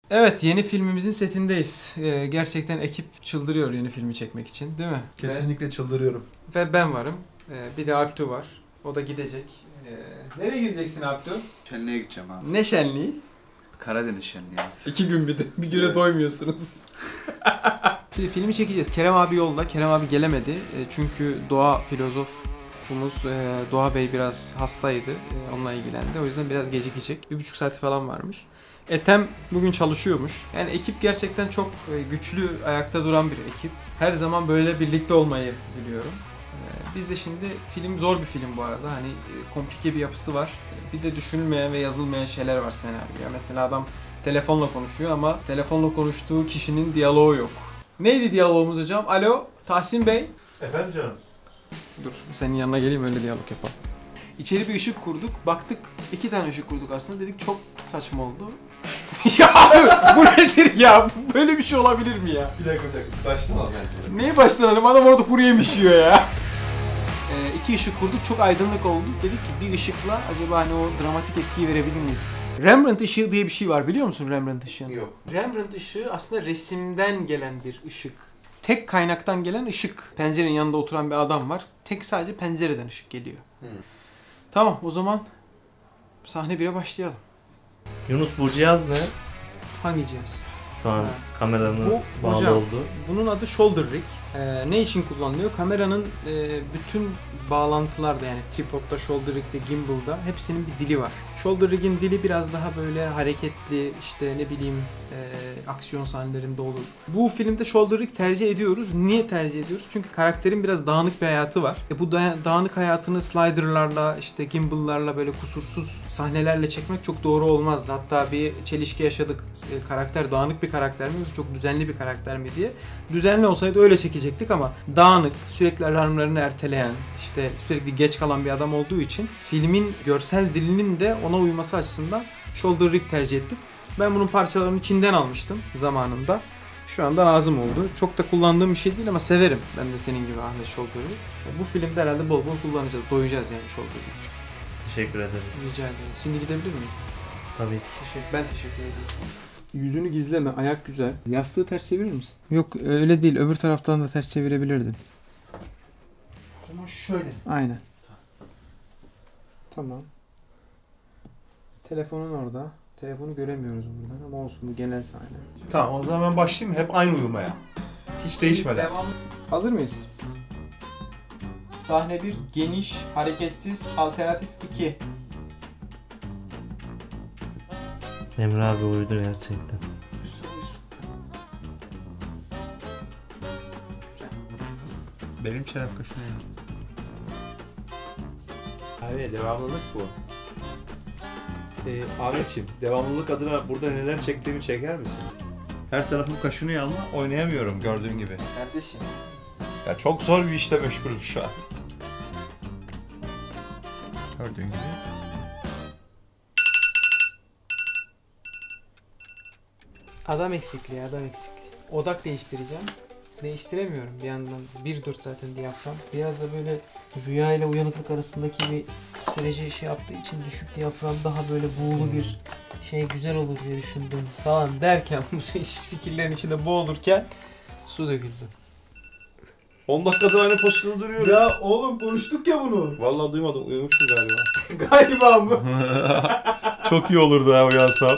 Evet, yeni filmimizin setindeyiz. Gerçekten ekip çıldırıyor yeni filmi çekmek için, değil mi? Kesinlikle çıldırıyorum. Ve ben varım. Bir de Alptu var. O da gidecek. Nereye gideceksin Alptu? Şenliğe gideceğim abi. Ne şenliği? Karadeniz şenliği abi. 2 gün bir de. Bir güne Evet. Doymuyorsunuz. Şimdi filmi çekeceğiz. Kerem abi yolda. Kerem abi gelemedi. Çünkü doğa filozofumuz Doğa Bey biraz hastaydı. Onunla ilgilendi. O yüzden biraz gecikecek. 1,5 saati falan varmış. Ethem bugün çalışıyormuş. Yani ekip gerçekten çok güçlü, ayakta duran bir ekip. Her zaman böyle birlikte olmayı diliyorum. Biz de şimdi, film zor bir film bu arada. Hani komplike bir yapısı var. Bir de düşünülmeyen ve yazılmayan şeyler var senaryoya. Mesela adam telefonla konuşuyor ama telefonla konuştuğu kişinin diyaloğu yok. Neydi diyalogumuz hocam? Alo, Tahsin Bey. Efendim canım? Dur, senin yanına geleyim öyle diyalog yapalım. İçeri bir ışık kurduk. Baktık 2 tane ışık kurduk aslında. Dedik çok saçma oldu. Ya bu nedir ya? Böyle bir şey olabilir mi ya? Bir dakika. Baştan al bence. Neyi baştan alayım? Adam orada kuru yemiş yiyor ya. 2 ışık kurduk. Çok aydınlık oldu. Dedik ki bir ışıkla acaba hani o dramatik etkiyi verebilir miyiz? Rembrandt ışığı diye bir şey var. Biliyor musun Rembrandt ışığını? Yok. Rembrandt ışığı aslında resimden gelen bir ışık. Tek kaynaktan gelen ışık. Pencerenin yanında oturan bir adam var. Tek sadece pencereden ışık geliyor. Tamam, o zaman sahne 1'e başlayalım. Yunus, bu cihaz ne? Hangi cihaz? Şu an Ha. kameranın Bu, bağlı hocam, olduğu. bunun adı shoulder rig. Ne için kullanılıyor? Kameranın bütün bağlantılarda, yani tripodda, shoulder rig'de, gimbal'da hepsinin bir dili var. Shoulder rig'in dili biraz daha böyle hareketli, işte ne bileyim aksiyon sahnelerinde olur. Bu filmde shoulder rig tercih ediyoruz. Niye tercih ediyoruz? Çünkü karakterin biraz dağınık bir hayatı var. Bu dağınık hayatını slider'larla, işte gimbal'larla, böyle kusursuz sahnelerle çekmek çok doğru olmazdı. Hatta bir çelişki yaşadık. Karakter dağınık bir karakter mi yoksa çok düzenli bir karakter mi diye. Düzenli olsaydı öyle çekecektik ama dağınık, sürekli alarmlarını erteleyen, işte sürekli geç kalan bir adam olduğu için filmin görsel dilinin de ona uyması açısından shoulder rig tercih ettik. Ben bunun parçalarını Çin'den almıştım zamanında. Şu anda lazım oldu. Çok da kullandığım bir şey değil ama severim. Ben de senin gibi Ahmet shoulder rig. Bu filmde herhalde bol bol kullanacağız. Doyacağız yani shoulder rig. Teşekkür ederiz. Rica ederiz. Şimdi gidebilir miyim? Tabii. Ben teşekkür ederim. Yüzünü gizleme, ayak güzel. Yastığı ters çevirir misin? Yok öyle değil, öbür taraftan da ters çevirebilirdin. O zaman şöyle. Aynen. Tamam. Telefonun orada. Telefonu göremiyoruz buradan ama olsun, bu genel sahne. Tamam, o zaman ben başlayayım hep aynı uyumaya. Hiç değişmeden. Hazır mıyız? Sahne 1, geniş, hareketsiz, alternatif 2. Emre abi uyudu gerçekten. Benim çenem kaşınıyor. Abi devamlılık bu. Ahmetciğim, devamlılık adına burada neler çektiğimi çeker misin? Her tarafım kaşınıyor ama oynayamıyorum gördüğün gibi. Kardeşim. Ya çok zor bir işle meşgulüm şu an. Gördüğün gibi. Adam eksikliği. Odak değiştireceğim. Değiştiremiyorum bir yandan. 1.4 zaten diyafram. Biraz da böyle rüya ile uyanıklık arasındaki bir süreci şey yaptığı için düşük diyafram, daha böyle buğulu bir şey güzel olur diye düşündüm falan derken bu fikirlerin içinde boğulurken su döküldü. 10 dakikadır aynı pozisyonda duruyorum. Ya oğlum konuştuk ya bunu. Vallahi duymadım, uyumuşum galiba. Galiba mı? Çok iyi olurdu ha uyansam.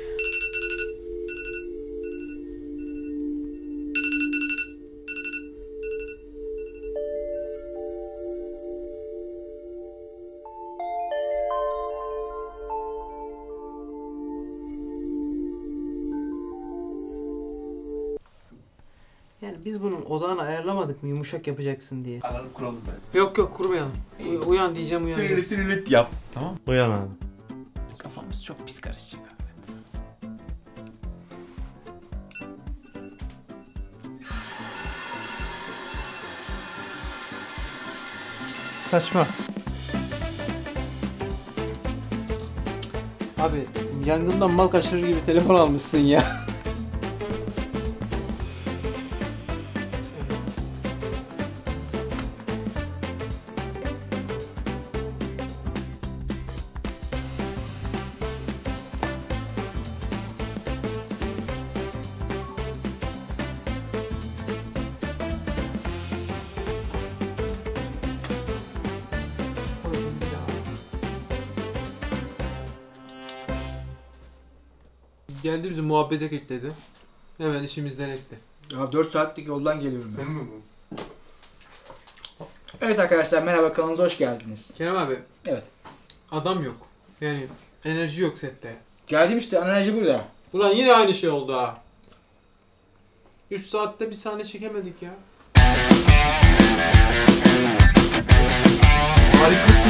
Yani biz bunun odağını ayarlamadık mı yumuşak yapacaksın diye. Alarm kuralım ben. Yok kurmayalım. Uyan diyeceğim, uyanacaksın. Tirilit yap. Tamam. Uyan abi. Kafamız çok pis karışacak Ahmet. Saçma. Abi yangından mal kaçırır gibi telefon almışsın ya. Geldi bizi muhabbete kilitledi. Hemen işimizden ekti. Ya 4 saatlik yoldan geliyorum ben. Senin mi bu? Evet arkadaşlar merhaba, kanalımıza hoş geldiniz. Kerem abi. Evet. Adam yok. Yani enerji yok sette. Geldim işte, enerji burada. Ulan yine aynı şey oldu ha. 3 saatte bir sahne çekemedik ya. Harikasın.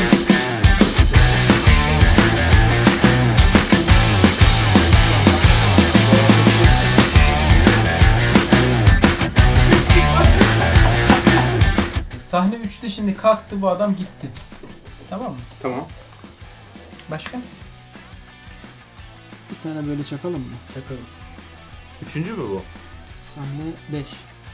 Sahne 3'te şimdi kalktı, bu adam gitti. Tamam mı? Tamam. Başka? Bir tane böyle çakalım mı? Çakalım. Üçüncü mü bu? Sahne 5.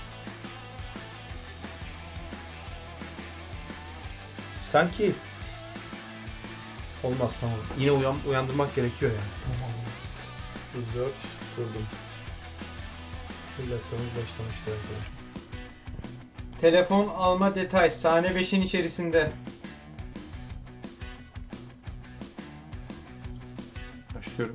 Sanki olmaz, tamam. Yine uyandırmak gerekiyor yani. Tamam. 104 kurdum. Bir dakikamız başlamıştı arkadaşlar. Telefon alma detay sahne 5'in içerisinde. Başlıyorum.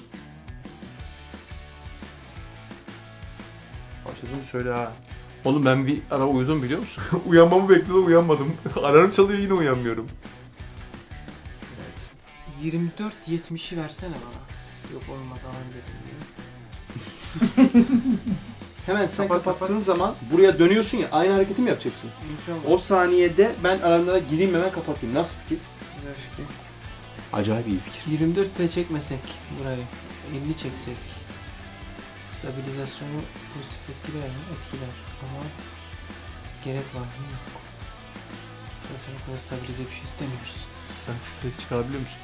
Başladım söyle ha. Oğlum ben bir ara uyudum biliyor musun? Uyanmamı bekliyordum, uyanmadım. Alarm çalıyor, yine uyanmıyorum. 24.70'i versene bana. Yok olmaz, alan dedim ya. Hemen sen kapattığın zaman buraya dönüyorsun ya, aynı hareketi mi yapacaksın? İnşallah. O saniyede ben alarmda gideyim hemen kapatayım. Nasıl fikir? Güzel fikir. Acayip iyi fikir. 24'te çekmesek burayı, 50 çeksek. Stabilizasyonu pozitif etkiler mi? Etkiler. Ama gerek var mı? Yok. Zaten o kadar stabilize bir şey istemiyoruz. Sen şu sesi çıkarabiliyor musun?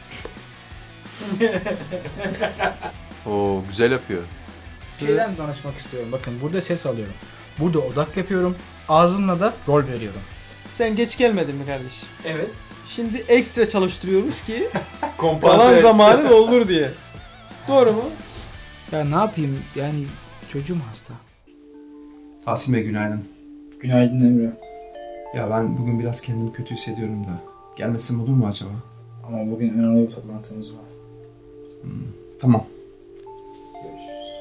Oo, güzel yapıyor. Bir şeyden danışmak istiyorum. Bakın burada ses alıyorum. Burada odak yapıyorum. Ağzımla da rol veriyorum. Sen geç gelmedin mi kardeşim? Evet. Şimdi ekstra çalıştırıyoruz ki Kompanse kalan et. zamanı doldur diye. Doğru mu? Ya ne yapayım, yani çocuğum hasta. Asim Bey günaydın. Günaydın Emre. Ya ben bugün biraz kendimi kötü hissediyorum da. Gelmesem olur mu acaba? Ama bugün önemli bir toplantımız var. Tamam. Görüşürüz.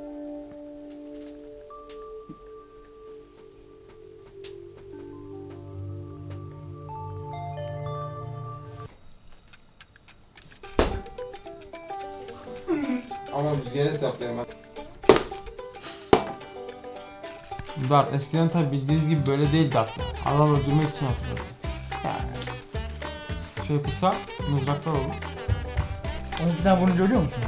Ama biz gene saplayalım. Dart eskiden tabi bildiğiniz gibi böyle değildi aslında. Adam öldürmek için atılırdı. Yani şey kısa, mızraklar olur. Onu bir tane vurunca ölüyor musun?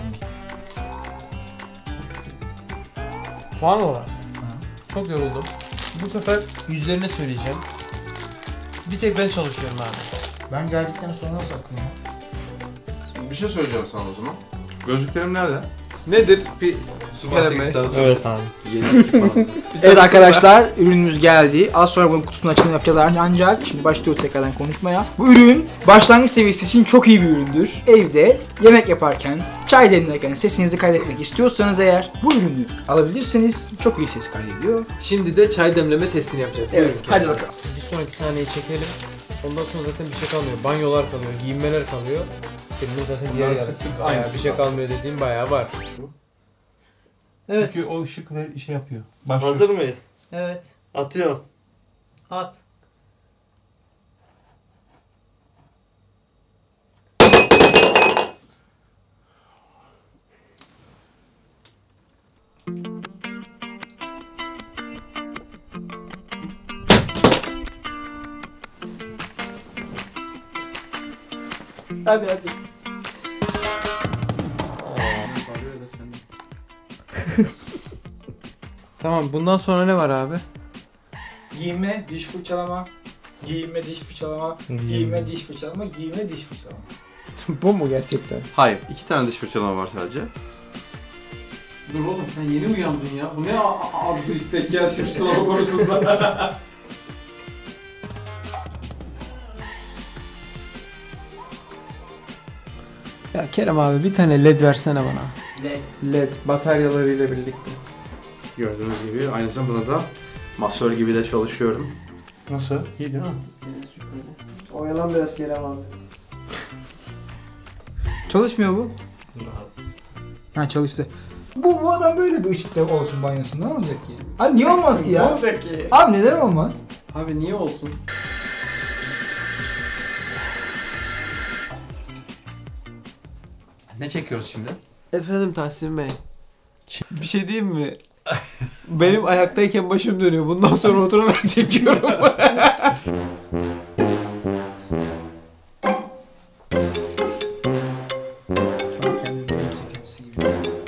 Puan olarak. Çok yoruldum. Bu sefer yüzlerine söyleyeceğim. Bir tek ben çalışıyorum abi. Ben geldikten sonra nasıl akıyor? Bir şey söyleyeceğim sana o zaman. Gözlüklerim nerede? Nedir? Bir Evet abi. Evet arkadaşlar, ürünümüz geldi. Az sonra bunun kutusunu açılımı yapacağız ancak şimdi başlıyoruz tekrardan konuşmaya. Bu ürün başlangıç seviyesi için çok iyi bir üründür. Evde yemek yaparken, çay demlerken sesinizi kaydetmek istiyorsanız eğer bu ürünü alabilirsiniz. Çok iyi ses kaydediyor. Şimdi de çay demleme testini yapacağız. Evet, Buyurun hadi Kerem. bakalım. Bir sonraki sahneyi çekelim. Ondan sonra zaten bir şey kalmıyor. Banyolar kalıyor, giyinmeler kalıyor. Filmin zaten diğer yarısı. Bayağı bir şey kalmıyor dediğim bayağı var. Evet. Çünkü o ışıklar şey yapıyor. Hazır mıyız? Evet. Atıyorum. At. Hadi hadi. Tamam, bundan sonra ne var abi? Giyinme, diş fırçalama. Giyinme, diş fırçalama. Giyinme, diş fırçalama. Giyinme, diş fırçalama. Bu mu gerçekten? Hayır, 2 tane diş fırçalama var sadece. Dur oğlum, sen yeni uyandın ya. Bu ne arzu istek gel sınav konusunda. Ya Kerem abi bir tane led versene bana. LED bataryalarıyla birlikte. Gördüğünüz gibi aynı zamanda da masör gibi de çalışıyorum. Nasıl? İyi değil mi? Oyalan biraz Kerem abi. Çalışmıyor bu. Ha çalıştı. Bu adam böyle bir ışıkta olsun banyosunda ne olacak ki? Abi niye olmaz ki ya? Ne olacak ki? Abi neden olmaz? Abi niye olsun? Ne çekiyoruz şimdi? Efendim Tahsin Bey. Bir şey diyeyim mi? Benim ayaktayken başım dönüyor. Bundan sonra oturarak çekiyorum. Şu an kendini film çekimcisi gibi.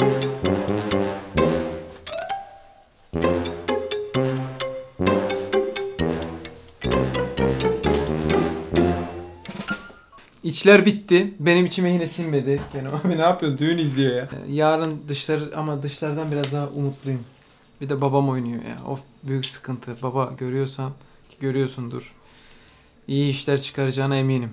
İçler bitti. Benim içime yine sinmedi. Kenan abi ne yapıyorsun? Düğün izliyor ya. Yarın dışlardan biraz daha umutluyum. Bir de babam oynuyor ya. O büyük sıkıntı. Baba görüyorsan, ki görüyorsundur. İyi işler çıkaracağına eminim.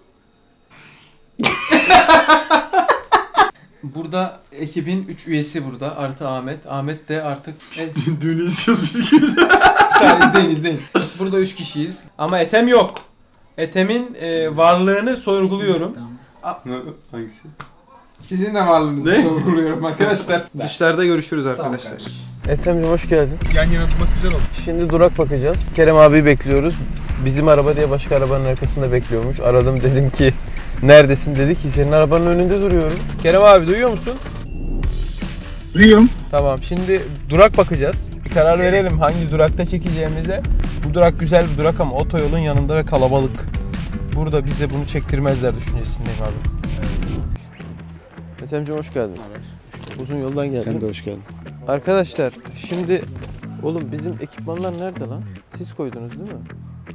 Burada ekibin 3 üyesi burada. Artı Ahmet. Ahmet de artık... Düğünü izliyoruz biz gibi. Tamam, izleyin. Burada 3 kişiyiz. Ama Ethem yok. Ethem'in varlığını sorguluyorum. Hangisi? Sizin de varlığınızı sorguluyorum arkadaşlar. Dışarıda görüşürüz arkadaşlar. Ethem'cim hoş geldin. Yan yana durmak güzel oldu. Şimdi durak bakacağız. Kerem abiyi bekliyoruz. Bizim araba diye başka arabanın arkasında bekliyormuş. Aradım dedim ki neredesin, dedi ki senin arabanın önünde duruyorum. Kerem abi duyuyor musun? Duyuyorum. Tamam, şimdi durak bakacağız. Bir karar verelim hangi durakta çekeceğimize. Bu durak güzel bir durak ama otoyolun yanında ve kalabalık. Burada bize bunu çektirmezler düşüncesindeyim abi. Ethem'cim hoş geldin. Uzun yoldan geldin. Sen de hoş geldin. Arkadaşlar şimdi oğlum bizim ekipmanlar nerede lan? Siz koydunuz değil mi?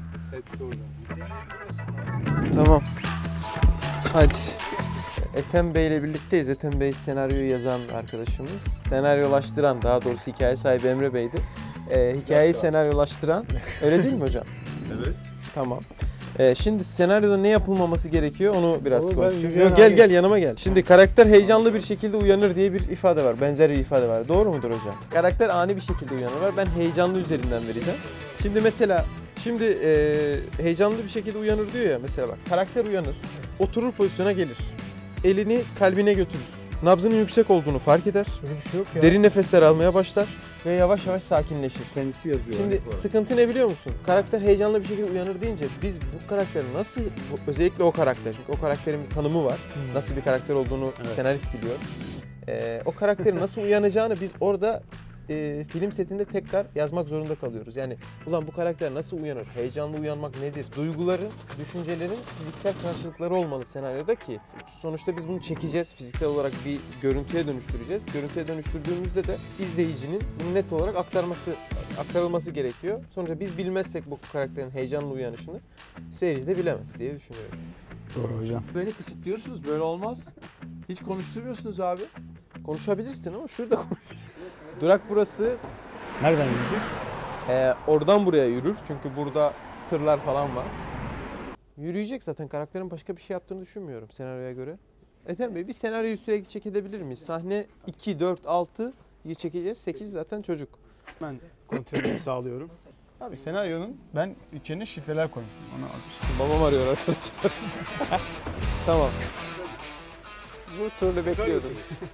Tamam. Hadi. Ethem Bey ile birlikteyiz. Ethem Bey senaryoyu yazan arkadaşımız. Senaryolaştıran, daha doğrusu hikaye sahibi Emre Bey'di. Hikayeyi senaryolaştıran, öyle değil mi hocam? Evet. Tamam. Şimdi senaryoda ne yapılmaması gerekiyor onu biraz Oğlum, konuşacağız. ben Yok, gel yanıma gel. Şimdi karakter heyecanlı bir şekilde uyanır diye bir ifade var. Benzer bir ifade var. Doğru mudur hocam? Karakter ani bir şekilde uyanır var. Ben heyecanlı üzerinden vereceğim. Şimdi mesela heyecanlı bir şekilde uyanır diyor ya, mesela bak, karakter uyanır. Oturur pozisyona gelir. Elini kalbine götürür. Nabzının yüksek olduğunu fark eder. Öyle bir şey yok ya. Derin nefesler almaya başlar ve yavaş yavaş sakinleşir. Kendisi yazıyor. Şimdi sıkıntı ne biliyor musun? Karakter heyecanlı bir şekilde uyanır deyince biz bu karakteri nasıl, özellikle o karakter, çünkü o karakterin bir tanımı var. Nasıl bir karakter olduğunu senarist biliyor. O karakterin nasıl uyanacağını biz orada film setinde tekrar yazmak zorunda kalıyoruz. Yani ulan bu karakter nasıl uyanır? Heyecanlı uyanmak nedir? Duyguların, düşüncelerin fiziksel karşılıkları olmalı senaryoda ki sonuçta biz bunu çekeceğiz. Fiziksel olarak bir görüntüye dönüştüreceğiz. Görüntüye dönüştürdüğümüzde de izleyicinin bunu net olarak aktarılması gerekiyor. Sonuçta biz bilmezsek bu karakterin heyecanlı uyanışını seyirci de bilemez diye düşünüyorum. Doğru hocam. Beni kısıtlıyorsunuz, böyle olmaz. Hiç konuşturmuyorsunuz abi. Konuşabilirsin ama şurada konuş. Durak burası. Nereden yürüyecek? Oradan buraya yürür çünkü burada tırlar falan var. Yürüyecek zaten, karakterin başka bir şey yaptığını düşünmüyorum senaryoya göre. Ethem Bey, bir senaryoyu sürekli çekebilir miyiz? Sahne 2, 4, 6'yı çekeceğiz. 8 zaten çocuk. Ben kontrolünü sağlıyorum. Abi senaryonun ben içine şifreler koymuştum. Onu almıştım. Babam arıyor arkadaşlar. Tamam. Bu turnu bekliyordum.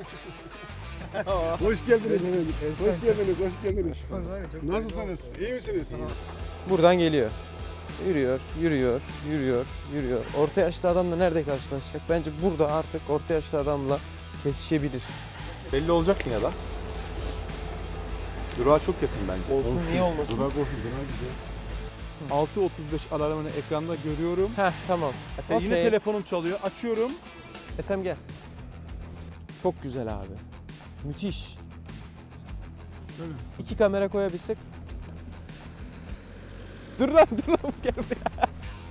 Hoş geldiniz. Hoş geldiniz, hoş geldiniz. Nasılsınız? İyi misiniz? Buradan geliyor. Yürüyor. Orta yaşlı adamla nerede karşılaşacak? Bence burada artık orta yaşlı adamla kesişebilir. Belli olacak mı ya da? Durağa çok yakın bence. Olsun, niye olmasın? Durak olsun, durak güzel. 6.35 alarmını ekranda görüyorum. Heh, tamam. Yine Okey. telefonum çalıyor. Açıyorum. Ethem gel. Çok güzel abi. Müthiş. 2 kamera koyabilsek. Dur lan gel buraya.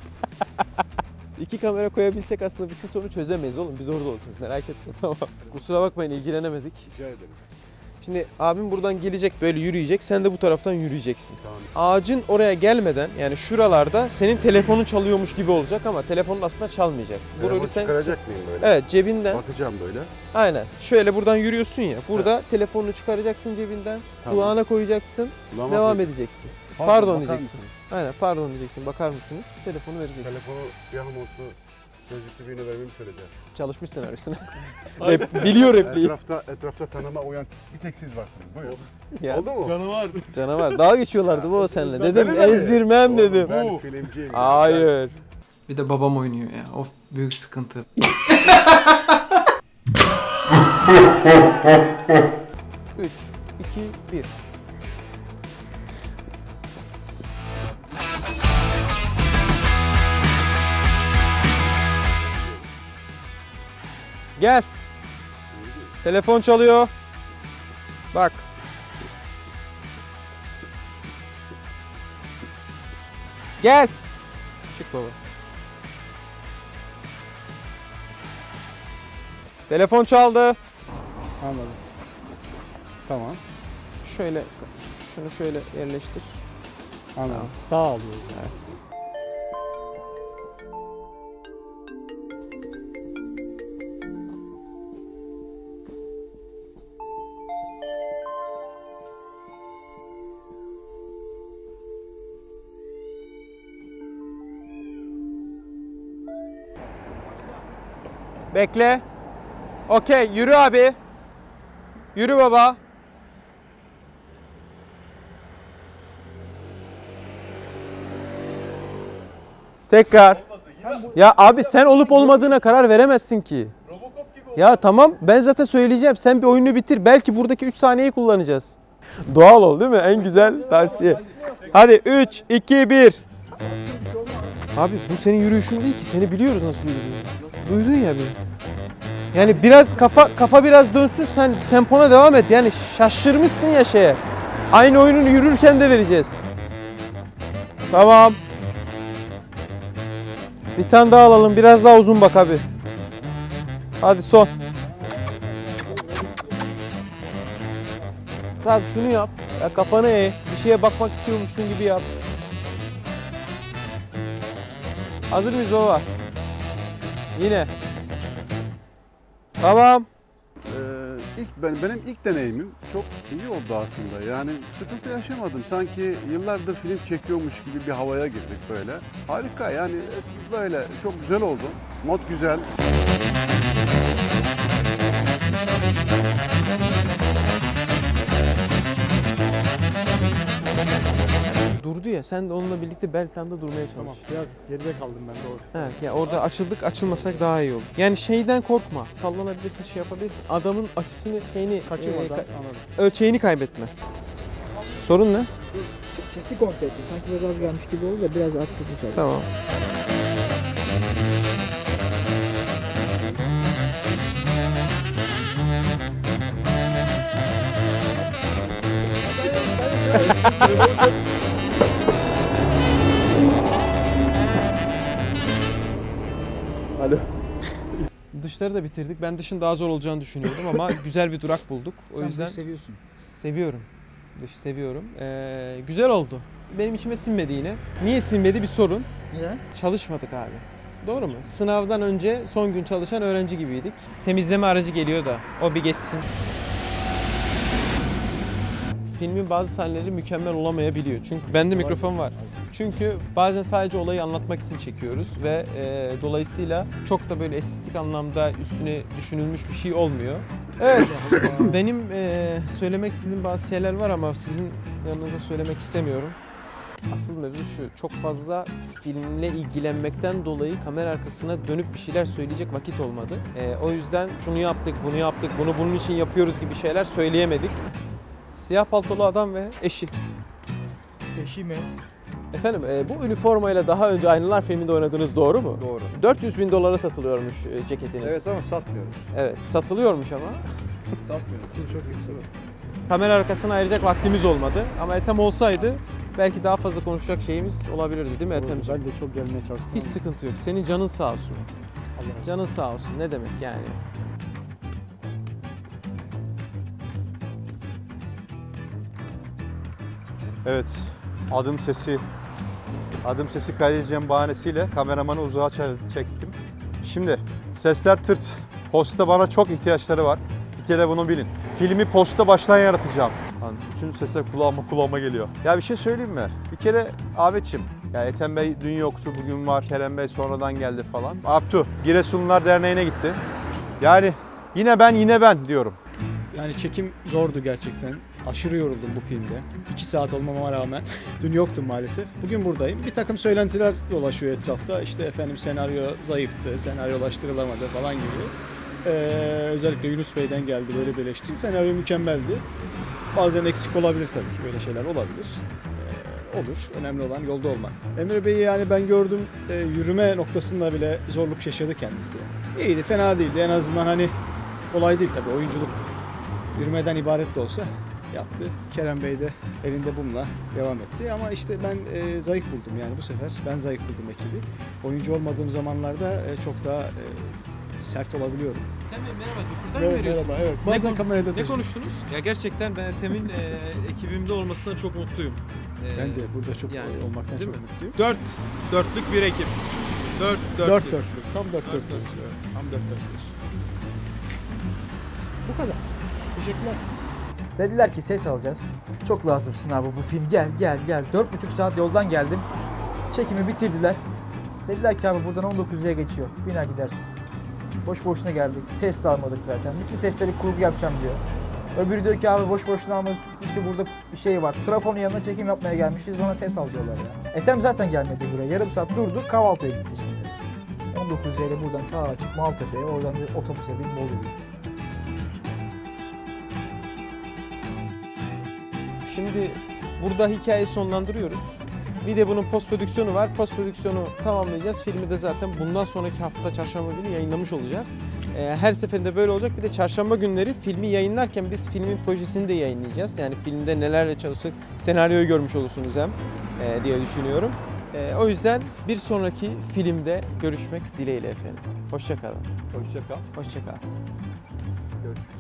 2 kamera koyabilsek aslında bütün sorunu çözemeyiz oğlum. Biz orada olacağız, merak etme. Tamam. Kusura bakmayın, ilgilenemedik. Rica ederim. Şimdi abim buradan gelecek, böyle yürüyecek. Sen de bu taraftan yürüyeceksin. Tamam. Ağacın oraya gelmeden, yani şuralarda senin telefonun çalıyormuş gibi olacak ama telefonun aslında çalmayacak. Telefonu çıkaracak mıyım böyle? Evet, cebinden. Bakacağım böyle. Aynen. Şöyle buradan yürüyorsun ya. Burada telefonunu çıkaracaksın cebinden. Tamam. Kulağına koyacaksın. Kulağıma devam koy- edeceksin. Pardon, Pardon bakar diyeceksin. mısın? Aynen, pardon diyeceksin. Bakar mısınız? Telefonu vereceksin. Telefonu siyah montlu Sözcüklü birine vermemi söyleyeceğim. Çalışmış senaryosuna. Biliyor repliği. Etrafta tanıma uyan bir tek siz varsınız. Buyurun. Ya, Oldu mu? Canavar. Canavar. Daha geçiyorlardı baba seninle. Dedim ezdirmem dedim. Ben filmciyim. Hayır. Bir de babam oynuyor ya. Of, büyük sıkıntı. Üç, 2, 1. Gel. Telefon çalıyor. Bak. Gel. Çık baba. Telefon çaldı. Anladım. Tamam. Şöyle şunu şöyle yerleştir. Anladım. Sağ alıyoruz. Evet. Bekle. Okey, yürü abi. Yürü baba. Tekrar. Ya abi sen olup olmadığına karar veremezsin ki. Ya tamam ben zaten söyleyeceğim. Sen bir oyunu bitir. Belki buradaki 3 saniyeyi kullanacağız. Doğal ol değil mi? En güzel tavsiye. Hadi 3, 2, 1. Abi bu senin yürüyüşün değil ki. Seni biliyoruz nasıl yürüdüğünü. Duydun ya bir. Yani biraz kafa biraz dönsün, sen tempona devam et. Yani şaşırmışsın ya şeye. Aynı oyununu yürürken de vereceğiz. Tamam. Bir tane daha alalım. Biraz daha uzun bak abi. Hadi son. Tamam şunu yap. Ya kafanı eğ. Bir şeye bakmak istiyormuşsun gibi yap. Hazır mıyız baba? Yine. Tamam. Benim ilk deneyimim çok iyi oldu aslında. Yani sıkıntı yaşamadım. Sanki yıllardır film çekiyormuş gibi bir havaya girdik böyle. Harika yani böyle çok güzel oldu. Mod güzel. Durdu ya, sen de onunla birlikte bel planda durmaya çalış. Tamam, biraz geride kaldım ben doğru. Evet, ya orada açıldık, açılmasak daha iyi olur. Yani şeyden korkma, sallanabilirsin, şey yapabilirsin. Adamın açısını, şeyini, Kaçırmadan anladım. ölçeğini kaybetme. Sorun ne? Sesi kontrol ettim. Sanki biraz az gelmiş gibi oldu da biraz arttırdım. Tamam. Alo. Dışları da bitirdik. Ben dışın daha zor olacağını düşünüyordum ama güzel bir durak bulduk. O Sen yüzden bunu seviyorsun. seviyorum. Dışı seviyorum. Güzel oldu. Benim içime sinmedi yine. Niye sinmedi bir sorun. Neden? Çalışmadık abi. Doğru mu? Sınavdan önce son gün çalışan öğrenci gibiydik. Temizleme aracı geliyor da o bir geçsin. Filmin bazı sahneleri mükemmel olamayabiliyor. Çünkü bende mikrofon var. Çünkü bazen sadece olayı anlatmak için çekiyoruz ve dolayısıyla çok da böyle estetik anlamda üstüne düşünülmüş bir şey olmuyor. Evet, benim söylemek istediğim bazı şeyler var ama sizin yanınıza söylemek istemiyorum. Asıl mevzu şu, çok fazla filmle ilgilenmekten dolayı kamera arkasına dönüp bir şeyler söyleyecek vakit olmadı. O yüzden şunu yaptık, bunu yaptık, bunu bunun için yapıyoruz gibi şeyler söyleyemedik. Siyah paltolu adam ve eşi. Eşi mi? Efendim bu üniformayla daha önce Aynalar filminde oynadığınız doğru mu? Doğru. 400.000 dolara satılıyormuş ceketiniz. Evet ama satmıyoruz. Evet, satılıyormuş ama. Satmıyoruz. Çok yüksek. Kamera arkasına ayıracak vaktimiz olmadı. Ama Ethem olsaydı belki daha fazla konuşacak şeyimiz olabilirdi değil mi Ethemciğim? Ben de çok gelmeye çalıştım. Hiç sıkıntı yok. Senin canın sağ olsun. Allah razı olsun. Canın sağ olsun. Ne demek yani? Evet. Adım sesi kaydedeceğim bahanesiyle kameramanı uzağa çektim. Şimdi sesler tırt. Posta bana çok ihtiyaçları var. Bir kere bunu bilin. Filmi posta baştan yaratacağım. Yani bütün sesler kulağıma geliyor. Ya bir şey söyleyeyim mi? Bir kere Ahmetciğim Yani Ethem Bey dün yoktu, bugün var. Kerem Bey sonradan geldi falan. Abdü, Giresunlular Derneği'ne gitti. Yani yine ben diyorum. Yani çekim zordu gerçekten. Aşırı yoruldum bu filmde. 2 saat olmama rağmen. Dün yoktum maalesef. Bugün buradayım. Bir takım söylentiler dolaşıyor etrafta. İşte efendim senaryo zayıftı, senaryolaştırılamadı falan gibi. Özellikle Yunus Bey'den geldi böyle bir eleştiri. Senaryo mükemmeldi. Bazen eksik olabilir tabii ki, böyle şeyler olabilir. Olur. Önemli olan yolda olmak. Emre Bey'i yani ben gördüm, yürüme noktasında bile zorluk yaşadı kendisi. İyiydi, fena değildi. En azından hani kolay değil tabii, oyunculuk yürümeden ibaret de olsa yaptı. Kerem Bey de elinde bununla devam etti. Ama işte ben zayıf buldum yani bu sefer. Ben zayıf buldum ekibi. Oyuncu olmadığım zamanlarda çok daha sert olabiliyorum. Ethem Bey merhaba, Dukkur'dan mı veriyorsunuz? Merhaba, evet. Bazen kamerada Ne konuştunuz? Ya gerçekten ben Ethem'in ekibimde olmasına çok mutluyum. Ben de burada çok yani, olmaktan çok mutluyum. Dörtlük bir ekip. Dört dörtlük. Tam dört dörtlük. Tam dört dörtlük. Bu kadar. Teşekkürler. Dediler ki ses alacağız. Çok lazımsın abi bu film. Gel. 4,5 saat yoldan geldim. Çekimi bitirdiler. Dediler ki abi buradan 19'ya geçiyor. Biner gidersin. Boş boşuna geldik. Ses de almadık zaten. Bütün sesleri kurgu yapacağım diyor. Öbürü diyor ki abi boş boşuna almadık. İşte burada bir şey var. Trafonun yanına çekim yapmaya gelmişiz. Bana ses al diyorlar ya. Ethem zaten gelmedi buraya. Yarım saat durdu. Kahvaltıya gitti şimdi. 19'ya ile buradan ta açık Maltepe'ye. Oradan bir otobüse bin Bolu'ya gitti. Şimdi burada hikayeyi sonlandırıyoruz. Bir de bunun post prodüksiyonu var. Post prodüksiyonu tamamlayacağız. Filmi de zaten bundan sonraki hafta çarşamba günü yayınlamış olacağız. Her seferinde böyle olacak. Bir de çarşamba günleri filmi yayınlarken biz filmin projesini de yayınlayacağız. Yani filmde nelerle çalıştık, senaryoyu görmüş olursunuz hem diye düşünüyorum. O yüzden bir sonraki filmde görüşmek dileğiyle efendim. Hoşça kalın. Hoşça kal. Hoşça kal. Görüşürüz.